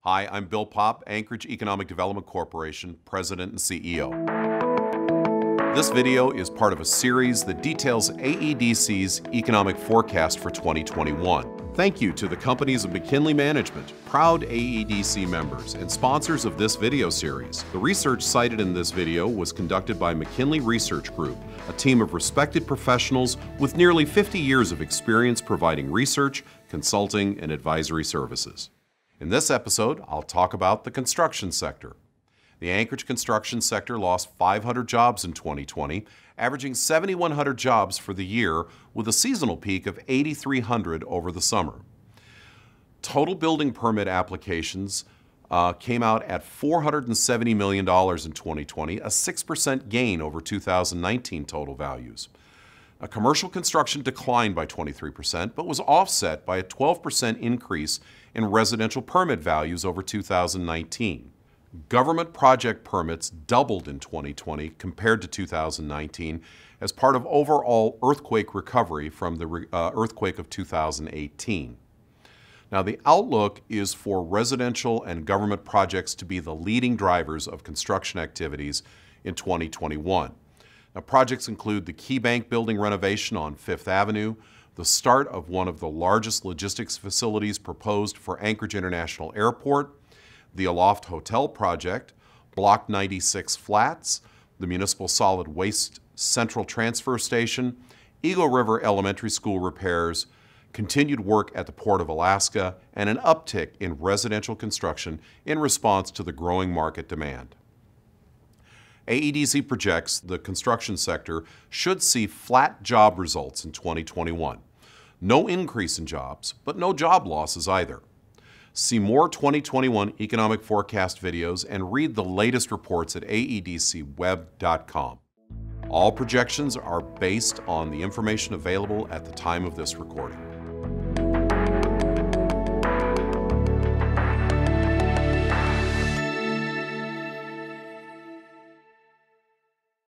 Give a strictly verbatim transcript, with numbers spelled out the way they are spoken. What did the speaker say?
Hi, I'm Bill Popp, Anchorage Economic Development Corporation, President and C E O. This video is part of a series that details A E D C's economic forecast for twenty twenty-one. Thank you to the companies of McKinley Management, proud A E D C members and sponsors of this video series. The research cited in this video was conducted by McKinley Research Group, a team of respected professionals with nearly fifty years of experience providing research, consulting, and advisory services. In this episode, I'll talk about the construction sector. The Anchorage construction sector lost five hundred jobs in twenty twenty, averaging seven thousand one hundred jobs for the year, with a seasonal peak of eight thousand three hundred over the summer. Total building permit applications uh, came out at four hundred seventy million dollars in twenty twenty, a six percent gain over two thousand nineteen total values. A commercial construction declined by twenty-three percent, but was offset by a twelve percent increase in residential permit values over two thousand nineteen. Government project permits doubled in twenty twenty compared to two thousand nineteen as part of overall earthquake recovery from the uh, earthquake of two thousand eighteen. Now, the outlook is for residential and government projects to be the leading drivers of construction activities in twenty twenty-one. Now, projects include the Key Bank building renovation on Fifth Avenue, the start of one of the largest logistics facilities proposed for Anchorage International Airport, the Aloft Hotel project, Block ninety-six Flats, the Municipal Solid Waste Central Transfer Station, Eagle River Elementary School repairs, continued work at the Port of Alaska, and an uptick in residential construction in response to the growing market demand. A E D C projects the construction sector should see flat job results in twenty twenty-one. No increase in jobs, but no job losses either. See more twenty twenty-one economic forecast videos and read the latest reports at A E D C web dot com. All projections are based on the information available at the time of this recording.